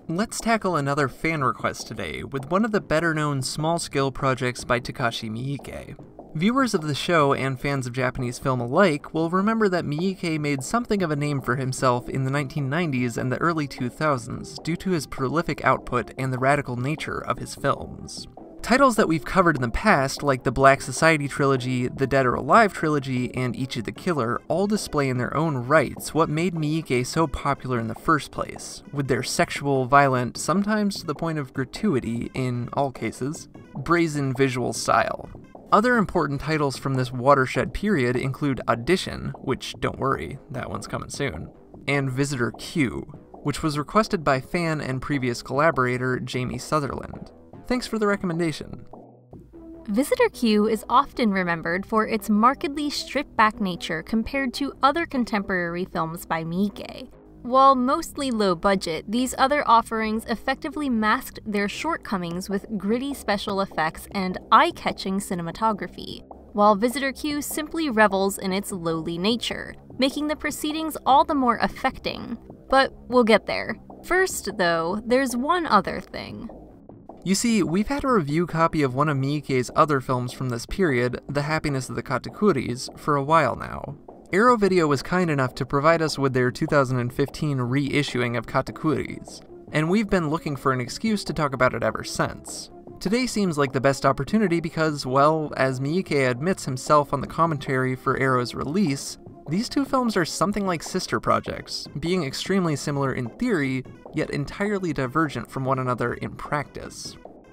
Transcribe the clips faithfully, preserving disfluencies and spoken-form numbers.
Let's tackle another fan request today with one of the better-known small-scale projects by Takashi Miike. Viewers of the show and fans of Japanese film alike will remember that Miike made something of a name for himself in the nineteen nineties and the early two thousands due to his prolific output and the radical nature of his films. Titles that we've covered in the past, like the Black Society trilogy, the Dead or Alive trilogy, and Ichi the Killer, all display in their own rights what made Miike so popular in the first place, with their sexual, violent, sometimes to the point of gratuity in all cases, brazen visual style. Other important titles from this watershed period include Audition, which, don't worry, that one's coming soon, and Visitor Q, which was requested by fan and previous collaborator Jamie Sutherland. Thanks for the recommendation. Visitor Q is often remembered for its markedly stripped-back nature compared to other contemporary films by Miike. While mostly low-budget, these other offerings effectively masked their shortcomings with gritty special effects and eye-catching cinematography, while Visitor Q simply revels in its lowly nature, making the proceedings all the more affecting. But we'll get there. First, though, there's one other thing. You see, we've had a review copy of one of Miike's other films from this period, The Happiness of the Katakuris, for a while now. Arrow Video was kind enough to provide us with their two thousand fifteen reissuing of Katakuris, and we've been looking for an excuse to talk about it ever since. Today seems like the best opportunity because, well, as Miike admits himself on the commentary for Arrow's release, these two films are something like sister projects, being extremely similar in theory, yet entirely divergent from one another in practice.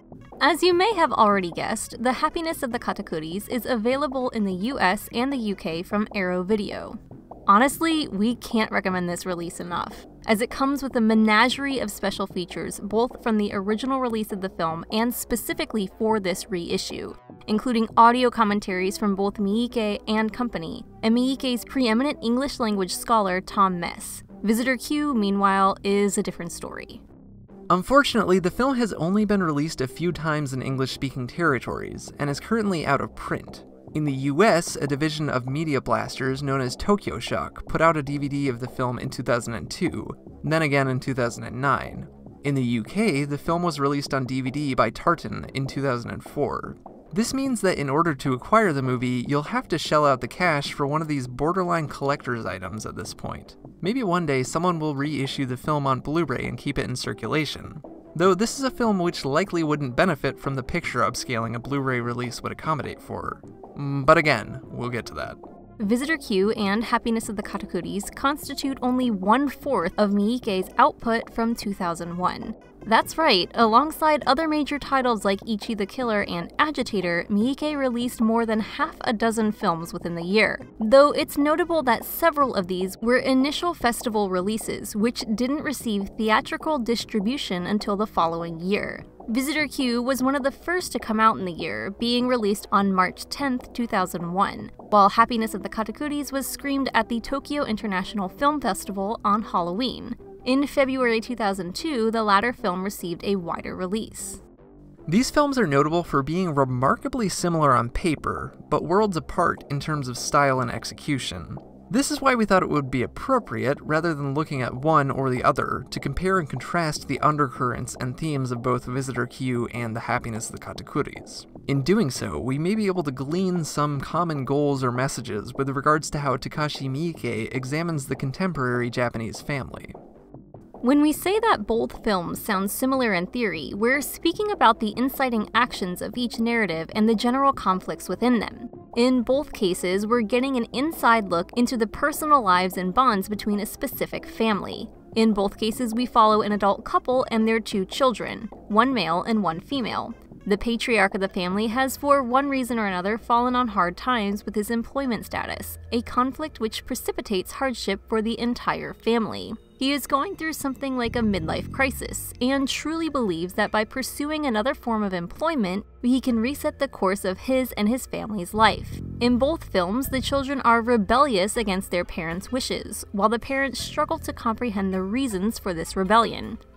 As you may have already guessed, The Happiness of the Katakuris is available in the U S and the U K from Arrow Video. Honestly, we can't recommend this release enough, as it comes with a menagerie of special features both from the original release of the film and specifically for this reissue, including audio commentaries from both Miike and company, and Miike's preeminent English language scholar Tom Mess. Visitor Q, meanwhile, is a different story. Unfortunately, the film has only been released a few times in English-speaking territories, and is currently out of print. In the U S, a division of Media Blasters known as Tokyo Shock put out a D V D of the film in two thousand two, then again in two thousand nine. In the U K, the film was released on D V D by Tartan in two thousand four. This means that in order to acquire the movie, you'll have to shell out the cash for one of these borderline collector's items at this point. Maybe one day someone will reissue the film on Blu-ray and keep it in circulation. Though this is a film which likely wouldn't benefit from the picture upscaling a Blu-ray release would accommodate for. But again, we'll get to that. Visitor Q and Happiness of the Katakuris constitute only one-fourth of Miike's output from two thousand one. That's right, alongside other major titles like Ichi the Killer and Agitator, Miike released more than half a dozen films within the year, though it's notable that several of these were initial festival releases, which didn't receive theatrical distribution until the following year. Visitor Q was one of the first to come out in the year, being released on March tenth, two thousand one, while Happiness of the Katakuris was screened at the Tokyo International Film Festival on Halloween. In February two thousand two, the latter film received a wider release. These films are notable for being remarkably similar on paper, but worlds apart in terms of style and execution. This is why we thought it would be appropriate, rather than looking at one or the other, to compare and contrast the undercurrents and themes of both Visitor Q and The Happiness of the Katakuris. In doing so, we may be able to glean some common goals or messages with regards to how Takashi Miike examines the contemporary Japanese family. When we say that both films sound similar in theory, we're speaking about the inciting actions of each narrative and the general conflicts within them. In both cases, we're getting an inside look into the personal lives and bonds between a specific family. In both cases, we follow an adult couple and their two children, one male and one female. The patriarch of the family has, for one reason or another, fallen on hard times with his employment status, a conflict which precipitates hardship for the entire family. He is going through something like a midlife crisis, and truly believes that by pursuing another form of employment, he can reset the course of his and his family's life. In both films, the children are rebellious against their parents' wishes, while the parents struggle to comprehend the reasons for this rebellion.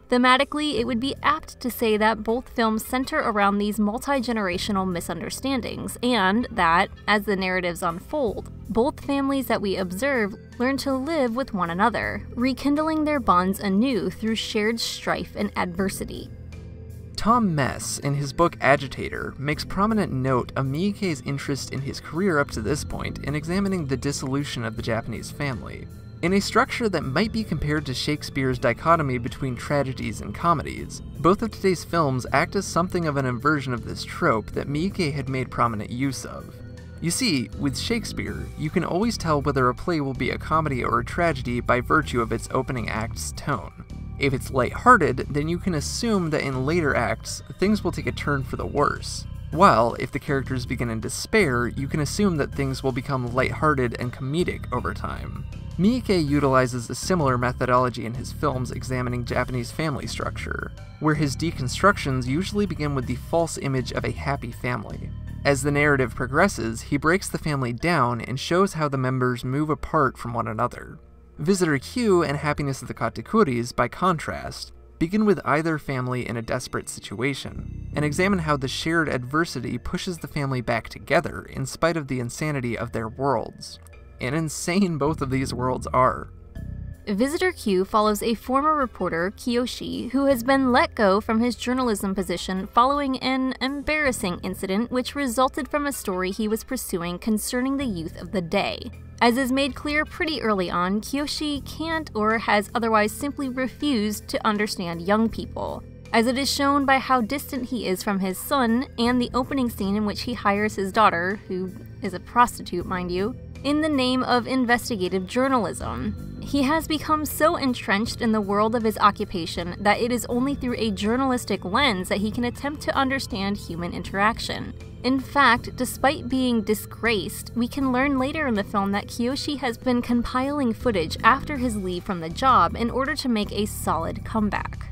Thematically, it would be apt to say that both films center around these multi-generational misunderstandings, and that, as the narratives unfold, both families that we observe learn to live with one another, rekindling their bonds anew through shared strife and adversity. Tom Mess, in his book Agitator, makes prominent note of Miike's interest in his career up to this point in examining the dissolution of the Japanese family. In a structure that might be compared to Shakespeare's dichotomy between tragedies and comedies, both of today's films act as something of an inversion of this trope that Miike had made prominent use of. You see, with Shakespeare, you can always tell whether a play will be a comedy or a tragedy by virtue of its opening act's tone. If it's lighthearted, then you can assume that in later acts, things will take a turn for the worse. While, if the characters begin in despair, you can assume that things will become lighthearted and comedic over time. Miike utilizes a similar methodology in his films examining Japanese family structure, where his deconstructions usually begin with the false image of a happy family. As the narrative progresses, he breaks the family down and shows how the members move apart from one another. Visitor Q and Happiness of the Katakuris, by contrast, begin with either family in a desperate situation, and examine how the shared adversity pushes the family back together in spite of the insanity of their worlds. And insane both of these worlds are. Visitor Q follows a former reporter, Kiyoshi, who has been let go from his journalism position following an embarrassing incident which resulted from a story he was pursuing concerning the youth of the day. As is made clear pretty early on, Kiyoshi can't or has otherwise simply refused to understand young people, as it is shown by how distant he is from his son and the opening scene in which he hires his daughter, who is a prostitute, mind you, in the name of investigative journalism. He has become so entrenched in the world of his occupation that it is only through a journalistic lens that he can attempt to understand human interaction. In fact, despite being disgraced, we can learn later in the film that Kiyoshi has been compiling footage after his leave from the job in order to make a solid comeback.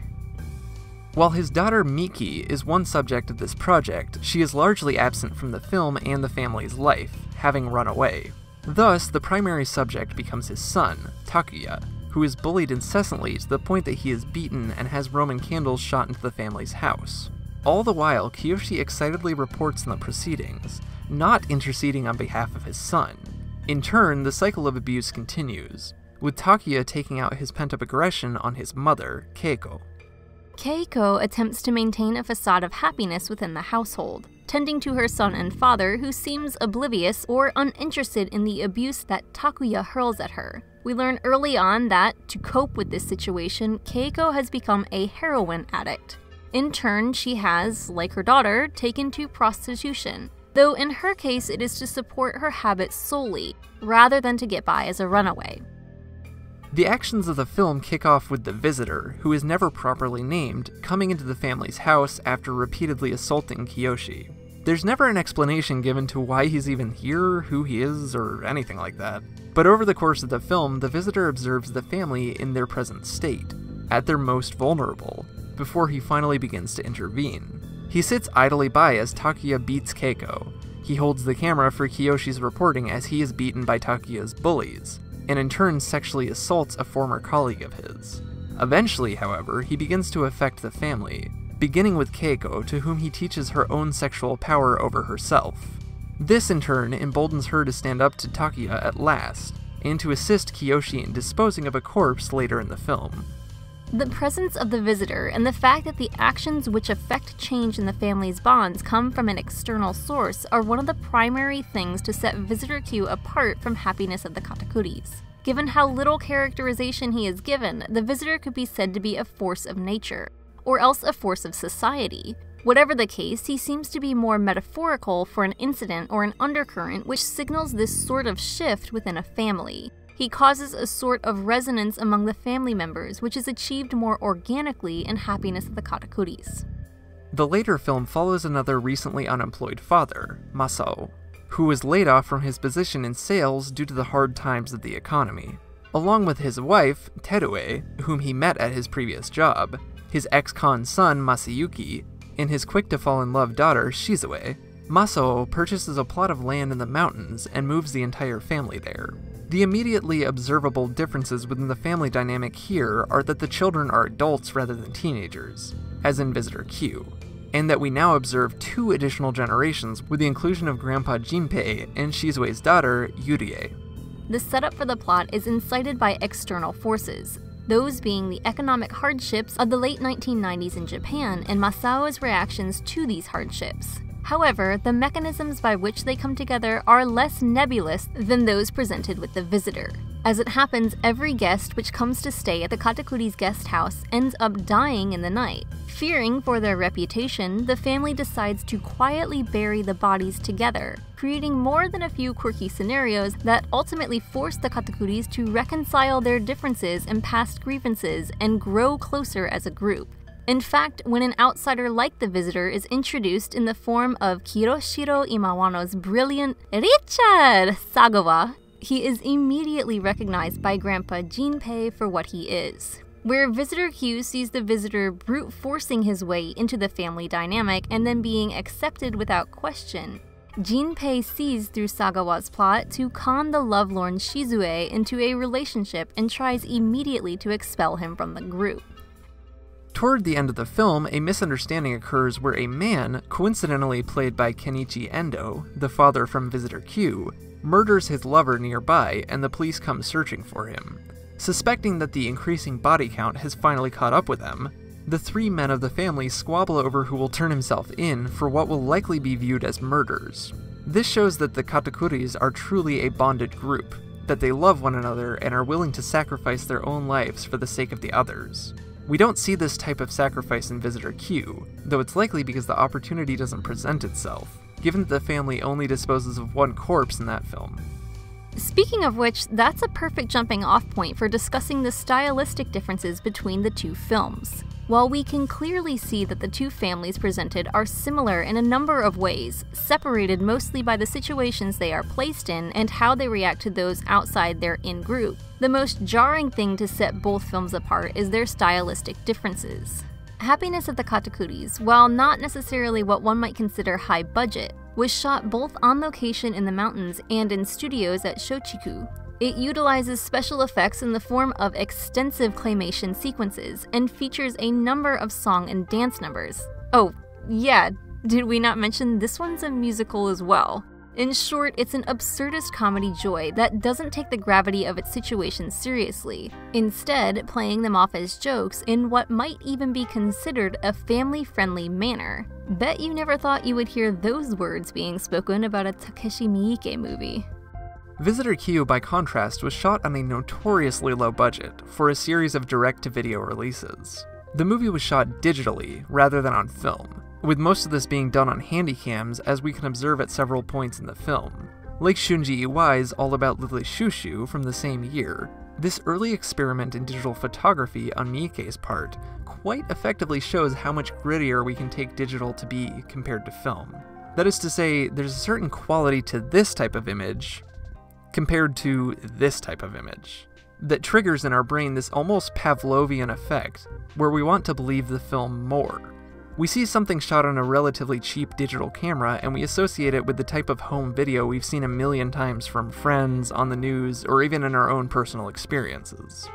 While his daughter Miki is one subject of this project, she is largely absent from the film and the family's life, having run away. Thus, the primary subject becomes his son, Takuya, who is bullied incessantly to the point that he is beaten and has Roman candles shot into the family's house. All the while, Kiyoshi excitedly reports on the proceedings, not interceding on behalf of his son. In turn, the cycle of abuse continues, with Takuya taking out his pent-up aggression on his mother, Keiko. Keiko attempts to maintain a facade of happiness within the household, tending to her son and father, who seems oblivious or uninterested in the abuse that Takuya hurls at her. We learn early on that, to cope with this situation, Keiko has become a heroin addict. In turn, she has, like her daughter, taken to prostitution, though in her case it is to support her habits solely, rather than to get by as a runaway. The actions of the film kick off with the visitor, who is never properly named, coming into the family's house after repeatedly assaulting Kiyoshi. There's never an explanation given to why he's even here, who he is, or anything like that. But over the course of the film, the visitor observes the family in their present state, at their most vulnerable, before he finally begins to intervene. He sits idly by as Takuya beats Keiko. He holds the camera for Kiyoshi's reporting as he is beaten by Takuya's bullies, and in turn sexually assaults a former colleague of his. Eventually, however, he begins to affect the family, beginning with Keiko, to whom he teaches her own sexual power over herself. This, in turn, emboldens her to stand up to Takuya at last, and to assist Kiyoshi in disposing of a corpse later in the film. The presence of the visitor and the fact that the actions which affect change in the family's bonds come from an external source are one of the primary things to set Visitor Q apart from Happiness of the Katakuris. Given how little characterization he is given, the visitor could be said to be a force of nature, or else a force of society. Whatever the case, he seems to be more metaphorical for an incident or an undercurrent which signals this sort of shift within a family. He causes a sort of resonance among the family members, which is achieved more organically in Happiness of the Katakuris. The later film follows another recently unemployed father, Masao, who was laid off from his position in sales due to the hard times of the economy. Along with his wife, Terue, whom he met at his previous job, his ex-con son, Masayuki, and his quick-to-fall-in-love daughter, Shizue, Masao purchases a plot of land in the mountains and moves the entire family there. The immediately observable differences within the family dynamic here are that the children are adults rather than teenagers, as in Visitor Q, and that we now observe two additional generations with the inclusion of Grandpa Jinpei and Shizue's daughter, Yurie. The setup for the plot is incited by external forces, those being the economic hardships of the late nineteen nineties in Japan and Masao's reactions to these hardships. However, the mechanisms by which they come together are less nebulous than those presented with the visitor. As it happens, every guest which comes to stay at the Katakuri's guest house ends up dying in the night. Fearing for their reputation, the family decides to quietly bury the bodies together, creating more than a few quirky scenarios that ultimately force the Katakuris to reconcile their differences and past grievances and grow closer as a group. In fact, when an outsider like the visitor is introduced in the form of Kiroshiro Imawano's brilliant Richard Sagawa, he is immediately recognized by Grandpa Jinpei for what he is. Where Visitor Q sees the visitor brute forcing his way into the family dynamic and then being accepted without question, Jinpei sees through Sagawa's plot to con the lovelorn Shizue into a relationship and tries immediately to expel him from the group. Toward the end of the film, a misunderstanding occurs where a man, coincidentally played by Kenichi Endo, the father from Visitor Q, murders his lover nearby and the police come searching for him. Suspecting that the increasing body count has finally caught up with them, the three men of the family squabble over who will turn himself in for what will likely be viewed as murders. This shows that the Katakuris are truly a bonded group, that they love one another and are willing to sacrifice their own lives for the sake of the others. We don't see this type of sacrifice in Visitor Q, though it's likely because the opportunity doesn't present itself, given that the family only disposes of one corpse in that film. Speaking of which, that's a perfect jumping off point for discussing the stylistic differences between the two films. While we can clearly see that the two families presented are similar in a number of ways, separated mostly by the situations they are placed in and how they react to those outside their in-group, the most jarring thing to set both films apart is their stylistic differences. Happiness of the Katakuris, while not necessarily what one might consider high budget, was shot both on location in the mountains and in studios at Shochiku. It utilizes special effects in the form of extensive claymation sequences and features a number of song and dance numbers. Oh, yeah, did we not mention this one's a musical as well? In short, it's an absurdist comedy joy that doesn't take the gravity of its situations seriously, instead playing them off as jokes in what might even be considered a family-friendly manner. Bet you never thought you would hear those words being spoken about a Takeshi Miike movie. Visitor Q, by contrast, was shot on a notoriously low budget for a series of direct-to-video releases. The movie was shot digitally, rather than on film, with most of this being done on handycams as we can observe at several points in the film. Like Shunji Iwai's All About Lily Shushu from the same year, this early experiment in digital photography on Miike's part quite effectively shows how much grittier we can take digital to be compared to film. That is to say, there's a certain quality to this type of image compared to this type of image that triggers in our brain this almost Pavlovian effect where we want to believe the film more. We see something shot on a relatively cheap digital camera and we associate it with the type of home video we've seen a million times from friends, on the news, or even in our own personal experiences.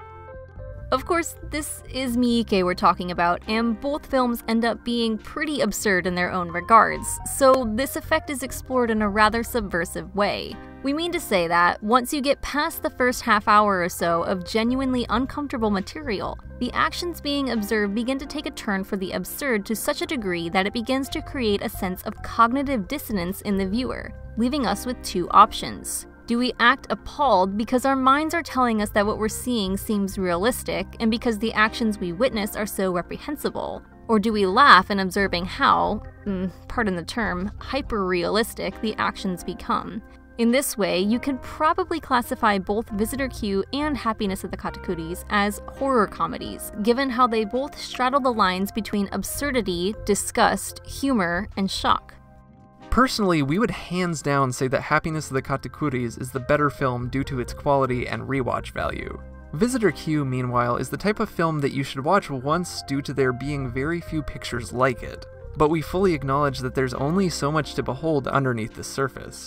Of course, this is Miike we're talking about, and both films end up being pretty absurd in their own regards, so this effect is explored in a rather subversive way. We mean to say that, once you get past the first half hour or so of genuinely uncomfortable material, the actions being observed begin to take a turn for the absurd to such a degree that it begins to create a sense of cognitive dissonance in the viewer, leaving us with two options. Do we act appalled because our minds are telling us that what we're seeing seems realistic and because the actions we witness are so reprehensible? Or do we laugh in observing how, mm, pardon the term, hyper-realistic the actions become? In this way, you can probably classify both Visitor Q and Happiness of the Katakuris as horror comedies, given how they both straddle the lines between absurdity, disgust, humor, and shock. Personally, we would hands down say that Happiness of the Katakuris is the better film due to its quality and rewatch value. Visitor Q, meanwhile, is the type of film that you should watch once due to there being very few pictures like it, but we fully acknowledge that there's only so much to behold underneath the surface.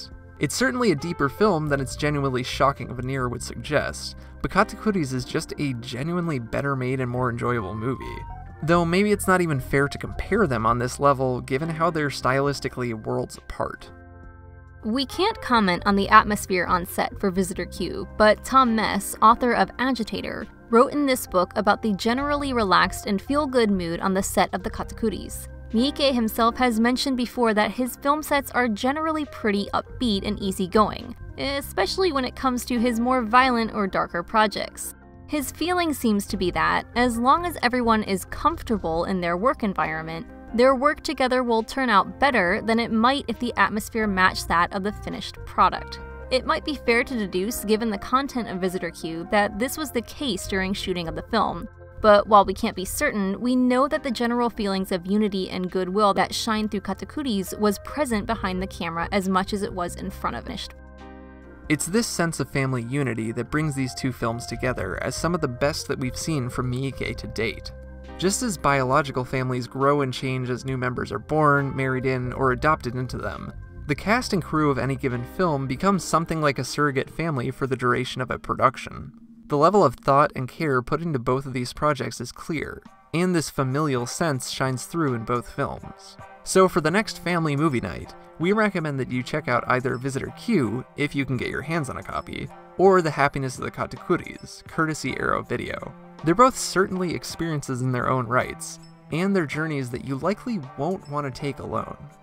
It's certainly a deeper film than its genuinely shocking veneer would suggest, but Katakuris is just a genuinely better made and more enjoyable movie. Though maybe it's not even fair to compare them on this level, given how they're stylistically worlds apart. We can't comment on the atmosphere on set for Visitor Q, but Tom Mess, author of Agitator, wrote in this book about the generally relaxed and feel-good mood on the set of the Katakuris. Miike himself has mentioned before that his film sets are generally pretty upbeat and easygoing, especially when it comes to his more violent or darker projects. His feeling seems to be that, as long as everyone is comfortable in their work environment, their work together will turn out better than it might if the atmosphere matched that of the finished product. It might be fair to deduce, given the content of Visitor Q, that this was the case during shooting of the film, but while we can't be certain, we know that the general feelings of unity and goodwill that shine through Katakuris was present behind the camera as much as it was in front of it. It's this sense of family unity that brings these two films together as some of the best that we've seen from Miike to date. Just as biological families grow and change as new members are born, married in, or adopted into them, the cast and crew of any given film becomes something like a surrogate family for the duration of a production. The level of thought and care put into both of these projects is clear, and this familial sense shines through in both films. So for the next family movie night, we recommend that you check out either Visitor Q, if you can get your hands on a copy, or The Happiness of the Katakuris, courtesy Arrow Video. They're both certainly experiences in their own rights, and they're journeys that you likely won't want to take alone.